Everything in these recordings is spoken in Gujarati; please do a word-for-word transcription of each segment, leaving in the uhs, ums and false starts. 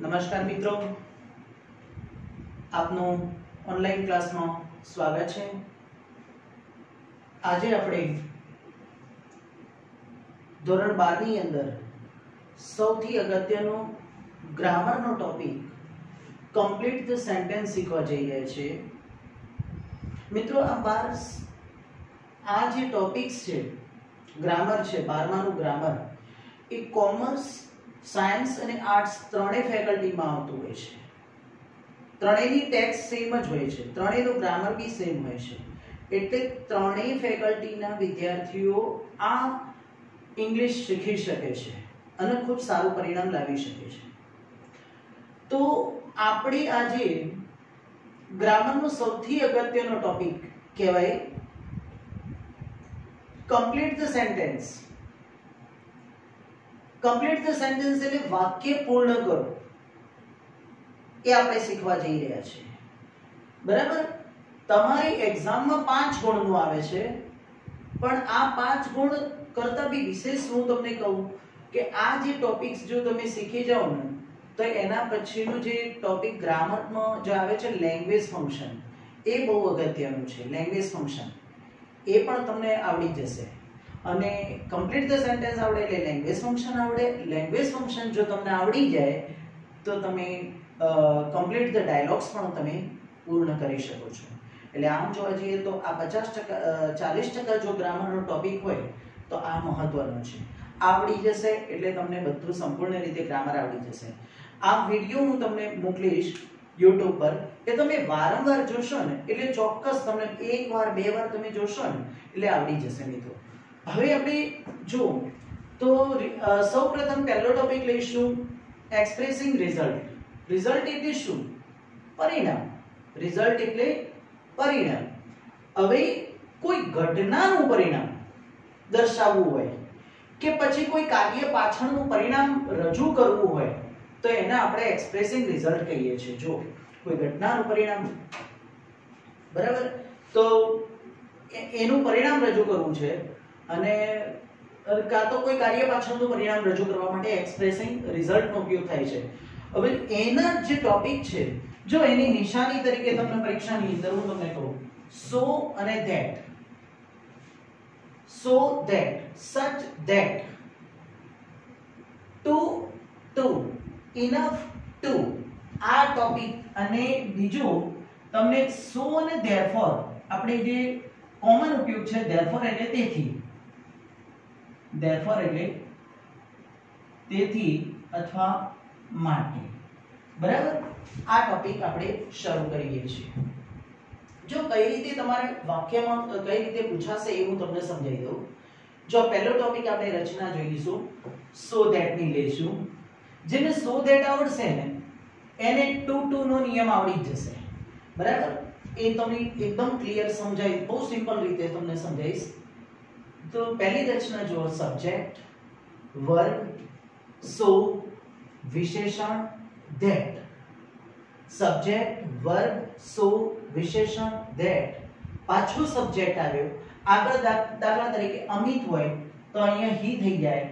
નમસ્કાર મિત્રો, આપનું ઓનલાઈન ક્લાસમાં સ્વાગત છે। આજે આપણે ધોરણ બાર ની અંદર સૌથી અગત્યનો ગ્રામરનો ટોપિક કમ્પ્લીટ ધ સેન્ટેન્સ શીખવા જઈ રહ્યા છીએ। મિત્રો, આ બાર આ જે ટોપિક્સ છે, ગ્રામર છે, બારમાનું ગ્રામર એ કોમર્સ, સાયન્સ અને આર્ટ્સ ત્રણેય ફેકલ્ટીમાં આવતું હોય છે। ત્રણેયની ટેક્સ્ટ સેમ જ હોય છે, ત્રણેયનું ગ્રામર બી સેમ હોય છે, એટલે ત્રણેય ફેકલ્ટીના વિદ્યાર્થીઓ આ ઇંગ્લિશ શીખી શકે છે અને ખૂબ સારું પરિણામ લાવી શકે છે। તો આપણે આજે ગ્રામરનો સૌથી અગત્યનો ટોપિક કહેવાય complete the sentence. Complete the sentence એટલે વાક્ય પૂર્ણ કરો, એ આપણે શીખવા જઈ રહ્યા છીએ। બરાબર? તમારી એક્ઝામમાં પાંચ ગુણનું આવે છે, પણ આ પાંચ ગુણ કરતા બી વિશેષ હું તમને કહું કે આ જે ટોપિક્સ જો તમે શીખી જાઓ ને, તો એના પછીનું જે ટોપિક ગ્રામરમાં જે આવે છે લેંગ્વેજ ફંક્શન, એ બહુ અગત્યનું છે। લેંગ્વેજ ફંક્શન એ પણ તમને આવડી જશે અને કમ્પ્લીટ ધ સેન્ટેન્સ આવડે એટલે લેંગ્વેજ ફંક્શન આવડે। લેંગ્વેજ ફંક્શન જો તમને આવડી જાય તો તમે કમ્પ્લીટ ધ ડાયલોગ્સ પણ તમે પૂર્ણ કરી શકો છો। એટલે આમ જોવા જઈએ તો આ પચાસ ટકા ચાલીસ ટકા જો ગ્રામરનો ટોપિક હોય તો આ મહત્વનો છે। આવડી જશે એટલે તમને બધું સંપૂર્ણ રીતે ગ્રામર આવડી જશે। આ વિડિયો હું તમને મોકલીશ YouTube પર, કે તમે વારંવાર જોશો ને એટલે ચોક્કસ તમને એક વાર બે વાર તમે જોશો ને એટલે આવડી જશે મિત્રો। હવે આપણે જો તો સૌપ્રથમ પહેલો ટોપિક લઈશું એક્સપ્રેસિંગ રિઝલ્ટ। રિઝલ્ટ એટલે શું? પરિણામ। રિઝલ્ટ એટલે પરિણામ। હવે કોઈ ઘટનાનું પરિણામ દર્શાવવું હોય કે પછી કોઈ કાર્ય પાછળનું પરિણામ રજૂ કરવું હોય તો એને આપણે એક્સપ્રેસિંગ રિઝલ્ટ કહીએ છીએ। જો કોઈ ઘટનાનું પરિણામ, બરાબર, તો એનું પરિણામ રજૂ કરવું છે અને કાં તો કોઈ કાર્ય પાછળનું પરિણામ રજૂ કરવા માટે એક્સપ્રેસિંગ રિઝલ્ટનો ઉપયોગ થાય છે। હવે એના જે ટોપિક છે, જો એની નિશાની તરીકે તમને પરીક્ષાની અંદર હું તમને કહું, સો અને that, so that, such that, too to, enough to, આ ટોપિક અને બીજું તમને સો અને ધેરફોર, આપણે જે કોમન ઉપયોગ છે ધેરફોર એટલે તેથી, ધેરફોર એટલે તેથી અથવા માટે, બરાબર, આ ટોપિક આપણે શરૂ કરીએ છીએ। જો કઈ રીતે તમારે વાક્યમાં કઈ રીતે પૂછાશે એ હું તમને સમજાવી દઉં। જો પહેલો ટોપિક આપણે રચના જોઈશું, સો ધેટ ની લઈશું। જેને સો ધેટ આવડશે ને એને ટુ ટુ નો નિયમ આવડી જશે, બરાબર। એ તમને એકદમ ક્લિયર સમજાય, બહુ સિમ્પલ રીતે તમને સમજાવીશ। તો પહેલી રચના જુઓ, સબ્જેક્ટ, વર્બ, સો, વિશેષણ, ધેટ। સબ્જેક્ટ, વર્બ, સો, વિશેષણ, ધેટ, પાછું સબ્જેક્ટ આવ્યો, આગળ દાખલા તરીકે અમિત હોય તો અહીંયા હી થઈ જાય,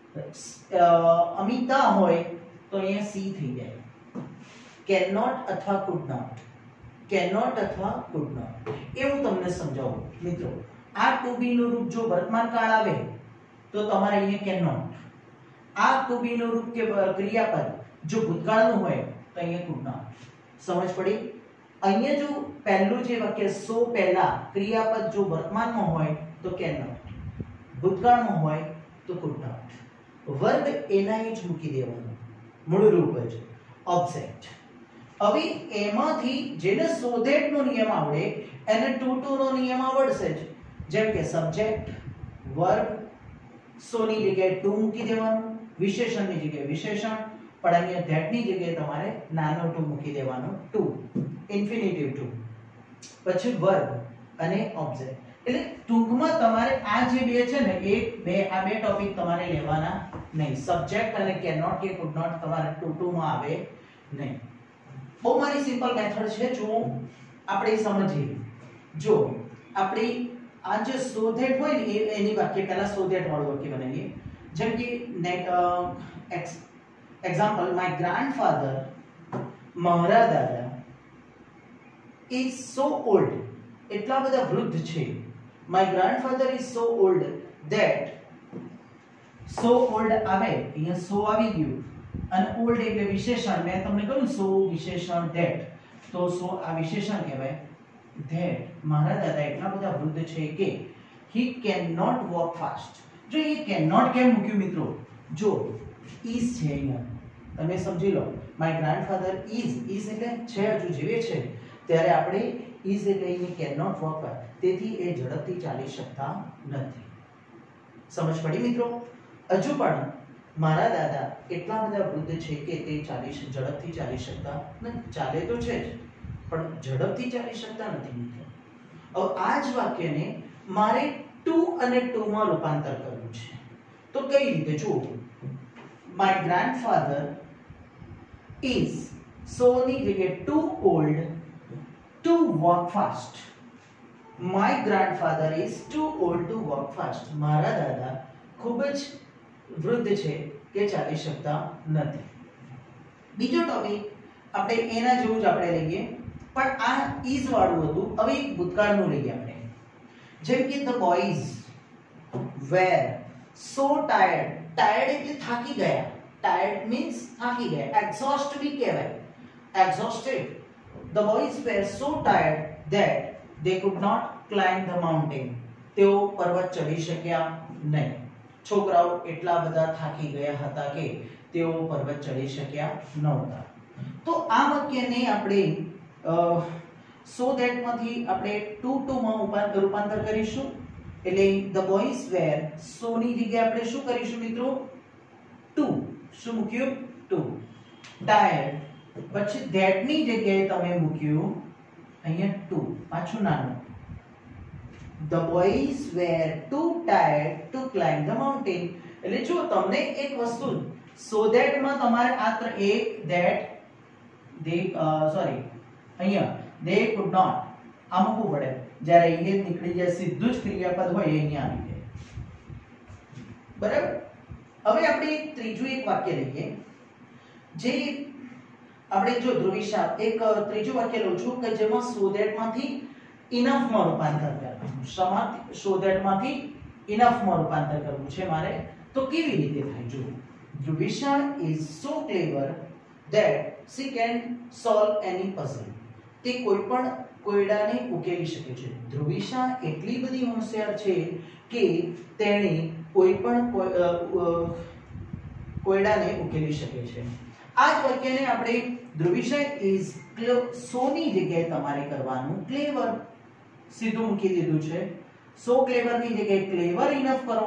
અમિતા હોય તો અહીંયા સી થઈ જાય। કેન નોટ અથવા કુડ નોટ, કેન નોટ અથવા કુડ નોટ, એવું તમને સમજાવું મિત્રો। આ ટુ બી નું રૂપ જો વર્તમાન કાળ આવે તો તમારે અહીંયા કેન નોટ, આ ટુ બી નું રૂપ કે ક્રિયાપદ જો ભૂતકાળનું હોય તો અહીંયા કુડ નોટ। સમજ પડી? અહીંયા જો પહેલું જે વાક્ય સો પહેલા ક્રિયાપદ જો વર્તમાનમાં હોય તો કેન નોટ, ભૂતકાળમાં હોય તો કુડ નોટ। વર્બ એના જ મૂકી દેવાનું, મૂળ રૂપ જ ઓબ્જેક્ટ। હવે એમાંથી જેને સો ધેટ નો નિયમ આવડે એને ટુ ટુ નો નિયમ આવડશે જ। જેમ કે સબ્જેક્ટ, વર્બ, સો ની જગ્યાએ ટુ મૂકી દેવાનું, વિશેષણની જગ્યાએ વિશેષણ, પણ અહીંયા ધેટ ની જગ્યાએ તમારે નાનો ટુ મૂકી દેવાનો, ટુ, ઇન્ફિનિટિવ ટુ, પછી વર્બ અને ઓબ્જેક્ટ। એટલે ટૂંકમાં તમારે આ જે બે છે ને, એક બે આ બે ટોપિક તમારે લેવાના નહીં। સબ્જેક્ટ અને કેન નોટ કે કુડ નોટ તમારે ટુ ટુ માં આવે નહીં। બહુ મારી સિમ્પલ મેથડ છે, જો આપણે સમજીએ। જો આપણે આ જે સો ધેટ હોય ને એની વાક્ય પહેલા સો ધેટ વાળું વાક્ય બનાવીએ। જેમ કે next example, my grandfather, મારા દાદા, ઇઝ સો ઓલ્ડ, એટલા બધા વૃદ્ધ છે. My grandfather is so old that, so old આવે અહીંયા સો આવી ગયું અને ઓલ્ડ એટલે વિશેષણ. મેં તમને કહ્યું સો વિશેષણ ધેટ, તો સો આ વિશેષણ કહેવાય. ધેટ મારા દાદા એટલા બધા વૃદ્ધ છે કે he cannot walk fast. જો એ cannot કેમ મૂક્યું મિત્રો? જો is છે અહીંયા, તમે સમજી લો. માય ગ્રાન્ડફાધર is, is એટલે છે હજુ જીવે છે, ત્યારે આપણે is એટલે અહીં cannot walk fast, તેથી એ ઝડપથી ચાલી શકતા નથી. સમજ પડી મિત્રો? હજુ પણ મારા દાદા એટલા બધા વૃદ્ધ છે કે તે ચાલી ઝડપથી ચાલી શકતા નથી. ચાલે તો છે જ પણ ઝડપથી ચાલી શકતા નથી મિત્રો. હવે આ જ વાક્યને મારે ટુ અને ટુ માં રૂપાંતર કરવું છે. તો કઈ રીતે? જુઓ, માય ગ્રાન્ડફાધર ઇઝ, સો ની જગ્યાએ too old to walk fast. My grandfather is too old to walk fast. મારા દાદા ખૂબ જ વૃદ્ધ છે કે ચાલી શકતા નથી. બીજો ટોપિક આપણે એના જેવું જ આપણે લઈએ, પણ આ ઇઝ વાળું હતું. હવે એક ભૂતકાળનું લઈએ આપણે. જેમ કે the boys were so tired. Tired એટલે થાકી ગયા. ટાયર્ડ મીન્સ થાકી ગયા. એક્ઝોસ્ટ બી કહેવાય, exhausted. The boys were so tired that they could not climb the mountain. તેઓ પર્વત ચડી શક્યા નહીં. છોકરાઓ એટલા બધા થાકી ગયા હતા કે તેઓ પર્વત ચડી શક્યા નહોતા. તો આ વાક્યને આપણે સો ધેટ માંથી આપણે ટુ ટુ માં રૂપાંતર કરીશું. એટલે ધ બોયઝ વેર, સો ની જગ્યાએ આપણે શું કરીશું મિત્રો? ટુ. શું મૂક્યું? ટુ. ટાયર્ડ, પછી ધેટ ની જગ્યાએ તમે મૂક્યું અહીંયા ટુ, પાછું નાનું. The boys were too tired to climb the mountain. એટલે જો તમને એક વસ્તુ so that માં તમારે આ એક that they સોરી અહીંયા they could not આ મૂકવું પડે. જ્યારે અહીંયા નીકળી જાય સીધું જ ક્રિયાપદ હોય અહીંયા આવી જાય. બરાબર? હવે આપણે એક ત્રીજું એક વાક્ય લઈએ, જે આપણે જો ધ્રુવિશા એક ત્રીજું વાક્ય લઉં છું કે જેમાં so that માંથી enough માં રૂપાંતર કરવું. શમાંથી? so that માંથી enough માં રૂપાંતર કરવું છે મારે. તો કેવી રીતે થાય? જો, Dhruvisha is so clever that she can solve any puzzle. તે કોઈ પણ કોયડાને ઉકેલી શકે છે. ધ્રુવિશા એટલી બધી હોશિયાર છે કે તેણે કોઈ પણ કોયડાને ઉકેલી શકે છે. આ જ વાક્યને આપણે ધ્રુવિશા is so ની જગ્યાએ તમારે કરવાનું ક્લેવર. સીધું મૂકી દીધું છે. સો ક્લેવર ની જગ્યાએ ક્લેવર ઇનફ કરો.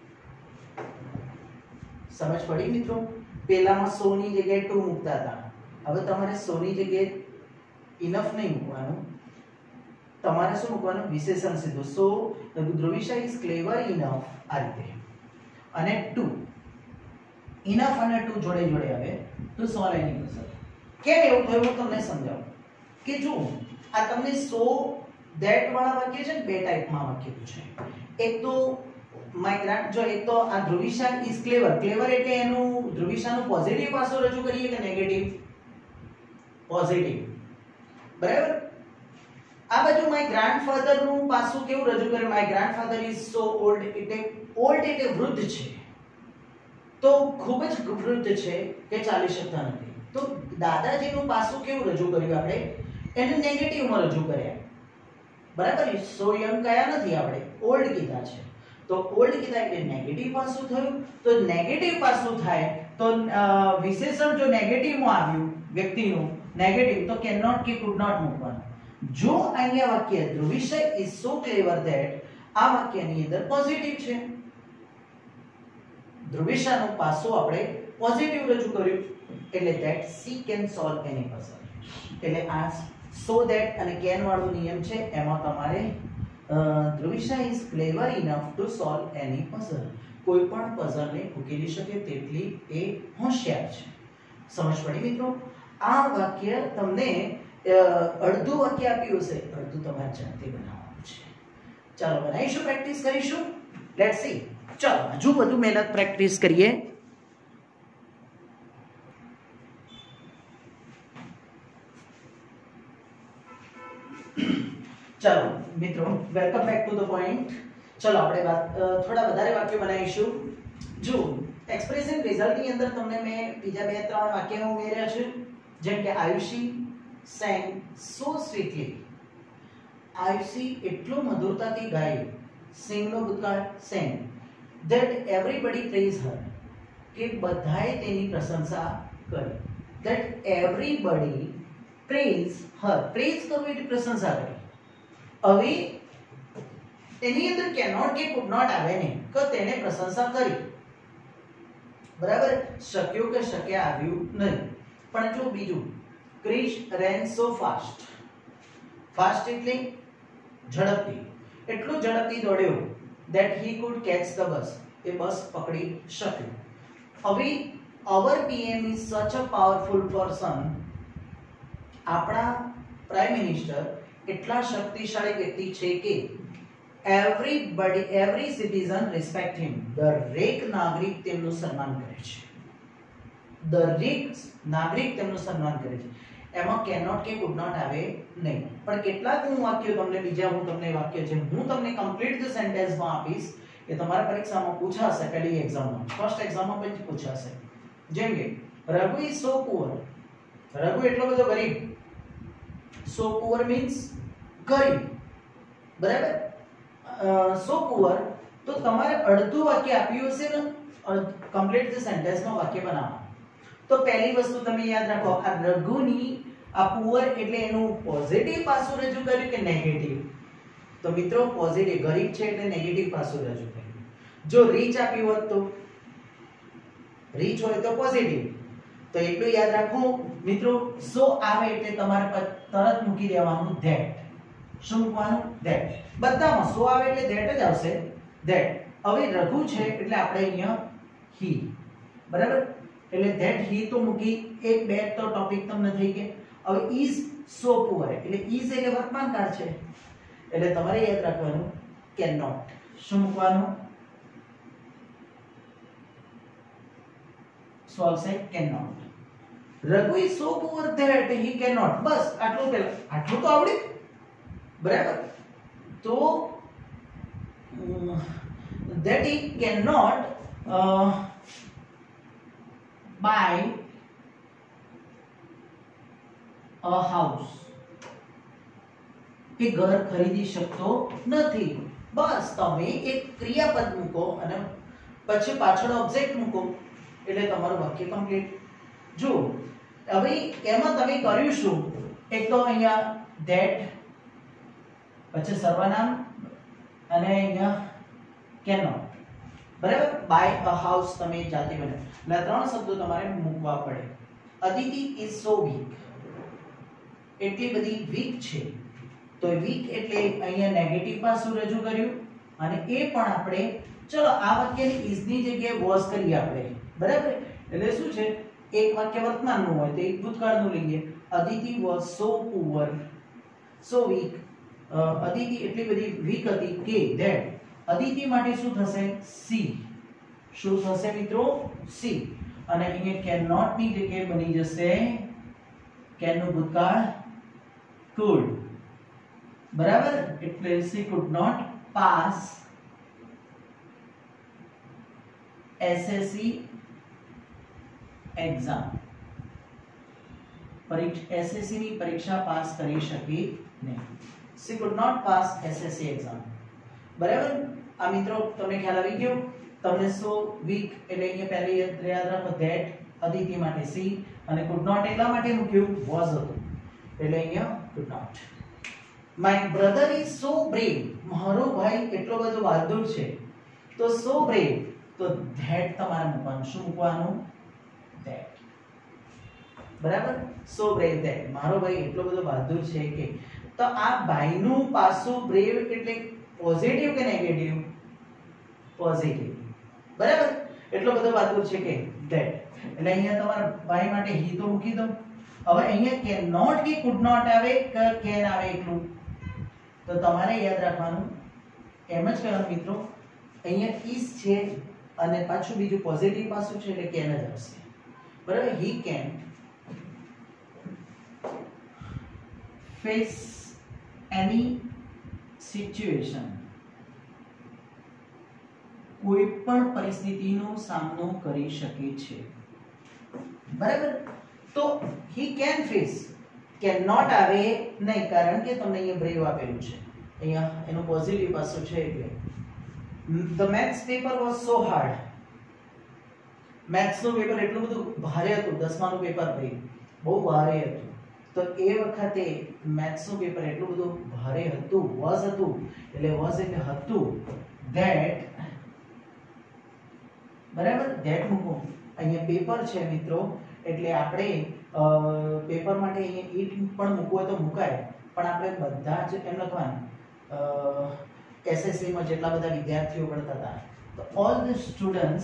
સમજ પડી મિત્રો? પહેલામાં સો ની જગ્યાએ ટુ મૂકતા હતા, હવે તમારે સો ની જગ્યાએ ઇનફ નહીં મૂકવાનું, તમારે શું મૂકવાનું? વિશેષણ સીધું. So Dhruvisha is clever enough, આ રીતે. અને ટુ ઇનફ અને ટુ જોડે જોડે આવે તો સોલ્વ એની પઝલ. કેમ એવું થયું હું તમને સમજાવું. કે જો આ તમને સો ધેટ વાળા વાક્ય છે ને, બે ટાઈપમાં વાક્ય છે. એક તો માય ગ્રાન્ડ, જો એક તો આ ધ્રુવિશા ઇઝ ક્લેવર. ક્લેવર એટલે એનું ધ્રુવિશાનું પોઝિટિવ પાસું રજૂ કરીએ કે નેગેટિવ? પોઝિટિવ. બરાબર? આ બાજુ માય ગ્રાન્ડફાધર નું પાસું કેવું રજૂ કરે? My grandfather is so old. એટલે ઓલ્ડ એટલે વૃદ્ધ છે, તો ખૂબ જ વૃદ્ધ છે કે ચાલી શકતા નથી. તો દાદાજીનું પાસું કેવું રજૂ કર્યું આપણે? એને નેગેટિવમાં રજૂ કર્યા. બરાબર? સો યંગ કયા નથી આપણે, ઓલ્ડ કીધા છે. તો ઓલ્ડ કીધા એટલે નેગેટિવ પાસું થયું. તો નેગેટિવ પાસું થાય તો વિશેષણ જો નેગેટિવમાં આવ્યું વ્યક્તિનું નેગેટિવ, તો કેન નોટ કે કુડ નોટ મૂકવાનું. જો અહીંયા વાક્ય Dhruvisha is so clever that, આ વાક્યની અંદર પોઝિટિવ છે. ધ્રુવિશાનું પાસું આપણે પોઝિટિવ રજૂ કર્યું એટલે that she can solve any puzzle. એટલે આ સો ધેટ અને કેન વાળો નિયમ છે, એમાં તમારે Dhruvisha is clever enough to solve any puzzle. કોઈ પણ પઝલને ઉકેલી શકે તેટલી એ હોશિયાર છે. સમજ પડી મિત્રો? આ વાક્ય તમને અડધું વાક્ય આપ્યું હશે, અડધું તમારે જાતે બનાવવાનું છે. ચાલો બનાવીશું, પ્રેક્ટિસ કરીશું. Let's see. ચાલો હજુ બધું મહેનત પ્રેક્ટિસ કરીએ. चलो મિત્રો welcome back to the point. ચલો આપણે વાત થોડા વધારે વાક્યો બનાવીશું. જો એક્સપ્રેશન રિઝલ્ટ ની અંદર તમને મેં બીજા બે ત્રણ વાક્યો ઉમેર્યા છે, જેમ કે Ayushi sang so sweetly. Ayushi એટલો મધુરતાથી ગાયું. sing નો ભૂતકાળ sang, that everybody praise her, કે બધાએ તેની પ્રશંસા કરી. that everybody praise her, praise કરવું એટલે પ્રશંસા કરવી. હવે તેની અંદર cannot કે could not આવે ને, કે તેને પ્રશંસા કરી. બરાબર, શક્યો કે શક્ય આવ્યું નહીં. પણ જો બીજું, Krish ran so fast. fast એટલે ઝડપથી, એટલું ઝડપથી દોડ્યો that he could catch the bus, એ બસ પકડી શક્યો. હવે our P M is such a powerful person. આપણા પ્રાઇમ મિનિસ્ટર એટલા શક્તિશાળી વ્યક્તિ છે કે everybody every citizen respect him, દરેક નાગરિક તેમનું સન્માન કરે છે. દરેક નાગરિક તેમનું સન્માન કરે છે. એમાં cannot કે could not આવે નહીં. પણ કેટલાક હું વાક્યો તમને બીજા હું તમને વાક્ય છે હું તમને કમ્પ્લીટ ધ સેન્ટેન્સ માં આપીશ કે તમારા પરીક્ષામાં પૂછાશે. પહેલી એક્ઝામમાં, ફર્સ્ટ એક્ઝામમાં પણ પૂછાશે. જેમ કે Raghu is so poor. Raghu એટલો બધો ગરીબ. સો પુઅર મીન્સ ગરીબ. બરાબર, સો પુઅર. તો તમારે અડધું વાક્ય આપ્યું હશે ને, કમ્પ્લીટ ધ સેન્ટેન્સ નો વાક્ય બનાવો. તો પહેલી વસ્તુ તમે યાદ રાખો, આ રઘુની આ પુઅર એટલે એનું પોઝિટિવ પાસું રજૂ કર્યું કે નેગેટિવ? તો મિત્રો પોઝિટિવ, ગરીબ છે એટલે નેગેટિવ પાસું રજૂ કર્યું. જો રીચ આપ્યું હોત તો, રીચ હોય તો પોઝિટિવ. તો એટલું યાદ રાખો મિત્રો, સો આવે એટલે તમારે તરત મૂકી દેવાનું ધેટ. શું મૂકવાનું? ધેટ. બધામાં સો આવે એટલે ધેટ જ આવશે, ધેટ. હવે રઘુ છે એટલે આપણે અહીંયા હી. બરાબર, એટલે ધેટ હી તો મૂકી, એક બે તો ટોપિક તમને થઈ ગયા. હવે ઇઝ સો પુઅર એટલે ઇઝ એટલે વર્તમાન કાળ છે, એટલે તમારે યાદ રાખવાનું કેન નોટ. શું મૂકવાનું? શું આવશે? Can not. Raghu is so poor that he can not. બસ આટલું, પેલા આટલું તો આવડે. બરાબર, તો that he cannot uh, buy a house, કે ઘર ખરીદી શકતો નથી. બસ તમે એક ક્રિયાપદ મૂકો અને પછી પાછળ ઓબ્જેક્ટ મૂકો એટલે તમારું વાક્ય કમ્પ્લીટ. જો હવે એમાં તમે કર્યું શું? એક તો અહીંયા that, પછી સર્વનામ અને અહીંયા cannot. બરાબર, બાય અ હાઉસ તમે જાતે બને એટલે ત્રણ શબ્દો તમારે મૂકવા પડે. અદિતિ ઇઝ સો વીક, એટલી બધી વીક છે. તો વીક એટલે અહીંયા નેગેટિવ પાસું રજૂ કર્યું અને એ પણ આપણે, ચલો આ વાક્યની ઇઝ ની જગ્યાએ વોઝ કરીએ આપણે. બરાબર, એટલે શું છે, એક વાક્ય વર્તમાનનું હોય તો એક ભૂતકાળનું લઈએ. Aditi was so poor, so weak. Aditi એટલી બધી વીક હતી કે ધેટ, અદિતિ માટે શું થશે? સી. શું થશે મિત્રો? સી. અને અહીંયા કેન નોટ ની જગ્યાએ બની જશે કેન નું ભૂતકાળ could. બરાબર, એટલે she could not pass S S C exam. પરીક્ષા S S C ની પરીક્ષા પાસ કરી શકી નહીં. she could not pass S S C exam. બરાબર, આ મિત્રો તમને ખ્યાલ આવી ગયો? તમને સો વીક એટલે અહીંયા પહેલી યાદ રાખો ધેટ, અદિતિ માટે સી અને could not એટલા માટે મૂક્યું was હતું એટલે અહીંયા could not. my brother is so brave, મારો ભાઈ એટલો બધો બહાદુર છે. તો so brave, તો that તમારે મૂકવાનું. શું મૂકવાનું? that. બરાબર, so brave that, મારો ભાઈ એટલો બધો બહાદુર છે કે. તો આ ભાઈનું પાસું બ્રેવ એટલે પોઝિટિવ કે નેગેટિવ? પોઝિટિવ. બરાબર, એટલો બધો બહાદુર છે કે that. એટલે અહીંયા તમારા ભાઈ માટે હી તો મૂકી દો. હવે અહીંયા કેન નોટ કે કુડ નોટ આવે કે કેન આવે એકલું? તો તમારે યાદ રાખવાનું, એમ જ કહેવાનું મિત્રો, અહીંયા ઇઝ છે અને પાછું બીજું પોઝિટિવ પાસું છે એટલે કેન જ આવશે. બરાબર, he can face any situation, કોઈ પણ પરિસ્થિતિનો સામનો કરી શકે છે, બરાબર. તો he can face, can not આવે નહીં, કારણ કે તમને અહીંયા બ્રેવ આપેલું છે, અહીંયા એનું પોઝિટિવ પાસું છે. એટલે the maths paper was so hard, maths નું પેપર એટલું બધું ભારે હતું, દસમાનું પેપર ભાઈ બહુ ભારે હતું. તો એ વખતે મેથ્સ નું પેપર એટલું બધું ભારે હતું, was હતું, એટલે was એટલે હતું, that, બરાબર, that મૂકો. અહીંયા પેપર છે મિત્રો, એટલે આપણે પેપર માટે અહીંયા ઈટ પણ મૂકવું હોય તો મુકાય, પણ આપણે બધા જ એમ લખવાનું. એસએસસી માં જેટલા બધા વિદ્યાર્થીઓ ભણતા હતા, તો all the students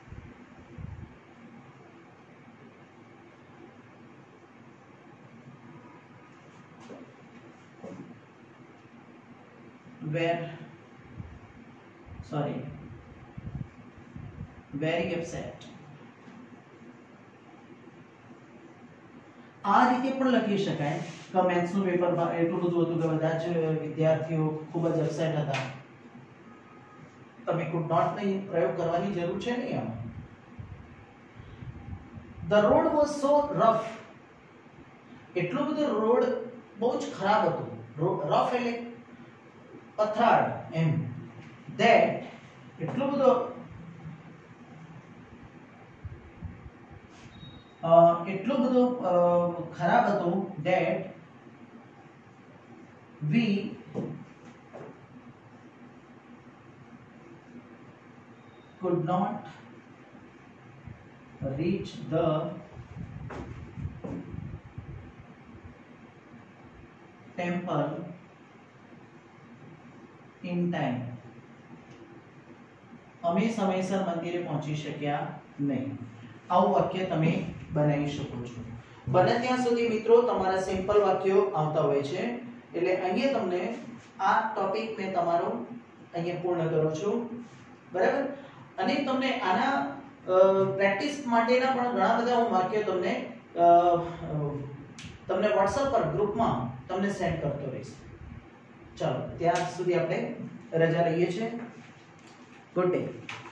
were sorry very upset. આ રીતે પણ લખી શકાય કે મેથ્સ નું પેપર એટલું બધું હતું કે બધા જ વિદ્યાર્થીઓ ખૂબ જ અપસેટ હતા. તમે could not ની પ્રયોગ કરવાની જરૂર છે નહીં આમાં. The road was so rough, એટલું બધું રોડ બહુ જ ખરાબ હતું, રફ એટલે પથરાળ એમ, that એટલું બધું એટલું બધું ખરાબ હતું, that we could not reach the temple in time. અમે સમયસર મંદિરે પહોંચી શક્યા નહીં. આવું વાક્ય તમે બનાવી શકો છો. બને ત્યાં સુધી મિત્રો તમારા સિમ્પલ વાક્યો આવતા હોય છે, એટલે અહીંયા તમને આ ટોપિક મેં તમારો અહીંયા પૂર્ણ કરું છું, બરાબર. અને તમને આના પ્રેક્ટિસ માટેના પણ ઘણા બધા હું વાક્યો તમને તમને WhatsApp પર ગ્રુપમાં તમને સેન્ડ કરતો રહીશ. ચાલો ત્યાં સુધી આપણે રજા લઈએ છીએ. Good day.